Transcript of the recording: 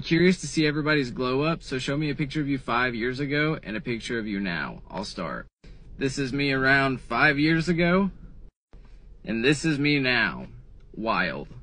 curious to see everybody's glow up, so show me a picture of you 5 years ago and a picture of you now. I'll start. This is me around 5 years ago, and this is me now. Wild.